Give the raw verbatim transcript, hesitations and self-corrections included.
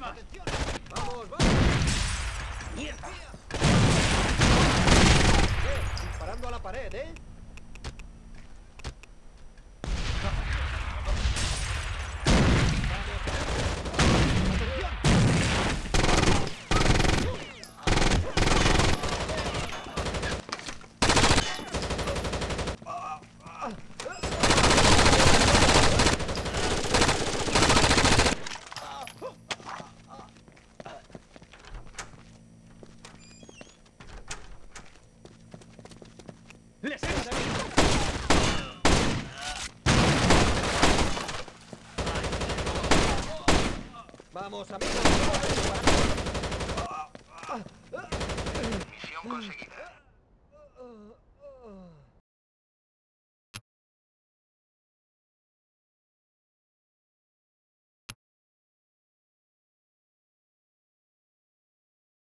problemas. ¡Atención! ¡Vamos, vamos! ¡Mierda! Eh, disparando a la pared, ¿eh? ¡Les he visto! Vamos, amigos. Misión conseguida. Ah, ah, ah.